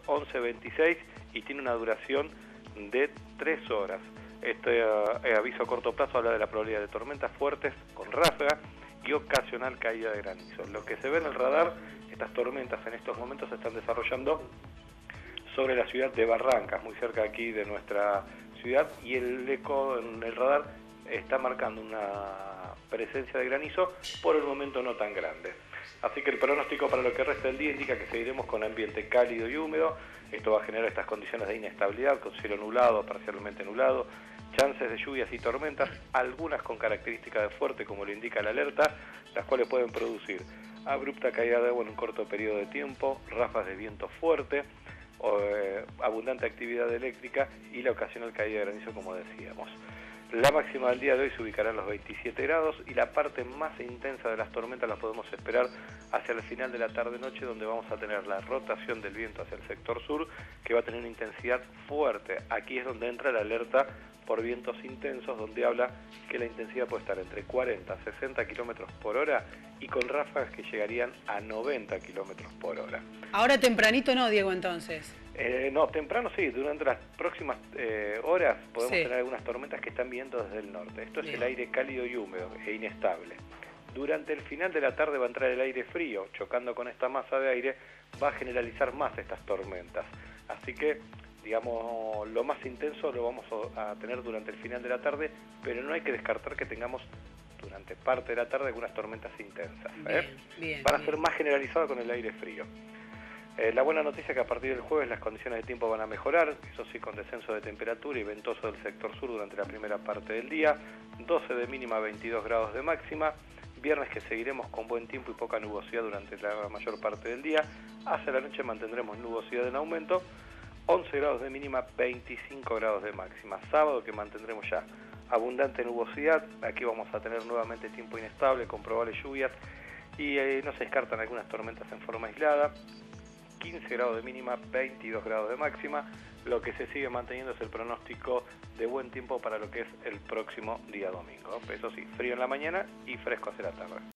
1126 y tiene una duración de 3 horas. Este aviso a corto plazo habla de la probabilidad de tormentas fuertes con ráfaga y ocasional caída de granizo. Lo que se ve en el radar, estas tormentas en estos momentos se están desarrollando sobre la ciudad de Barrancas, muy cerca aquí de nuestra ciudad, y el eco en el radar está marcando una presencia de granizo, por el momento no tan grande. Así que el pronóstico para lo que resta del día indica que seguiremos con ambiente cálido y húmedo. Esto va a generar estas condiciones de inestabilidad, con cielo nublado, parcialmente nublado, chances de lluvias y tormentas, algunas con características de fuerte, como lo indica la alerta, las cuales pueden producir abrupta caída de agua en un corto periodo de tiempo, ráfagas de viento fuerte, abundante actividad eléctrica y la ocasional caída de granizo, como decíamos. La máxima del día de hoy se ubicará en los 27 grados y la parte más intensa de las tormentas la podemos esperar hacia el final de la tarde-noche, donde vamos a tener la rotación del viento hacia el sector sur, que va a tener una intensidad fuerte. Aquí es donde entra la alerta por vientos intensos, donde habla que la intensidad puede estar entre 40 a 60 kilómetros por hora y con ráfagas que llegarían a 90 kilómetros por hora. Ahora tempranito no, Diego, entonces. No, temprano sí, durante las próximas horas podemos tener algunas tormentas que están viniendo desde el norte. Esto es el aire cálido y húmedo e inestable. Durante el final de la tarde va a entrar el aire frío, chocando con esta masa de aire, va a generalizar más estas tormentas. Así que, digamos, lo más intenso lo vamos a tener durante el final de la tarde, pero no hay que descartar que tengamos durante parte de la tarde algunas tormentas intensas. Van a ser más generalizadas con el aire frío. La buena noticia es que a partir del jueves las condiciones de tiempo van a mejorar, eso sí, con descenso de temperatura y ventoso del sector sur durante la primera parte del día, 12 de mínima, 22 grados de máxima. Viernes que seguiremos con buen tiempo y poca nubosidad durante la mayor parte del día. Hacia la noche mantendremos nubosidad en aumento, 11 grados de mínima, 25 grados de máxima. Sábado que mantendremos ya abundante nubosidad, aquí vamos a tener nuevamente tiempo inestable con probables lluvias y no se descartan algunas tormentas en forma aislada. 15 grados de mínima, 22 grados de máxima. Lo que se sigue manteniendo es el pronóstico de buen tiempo para lo que es el próximo día domingo. Eso sí, frío en la mañana y fresco hacia la tarde.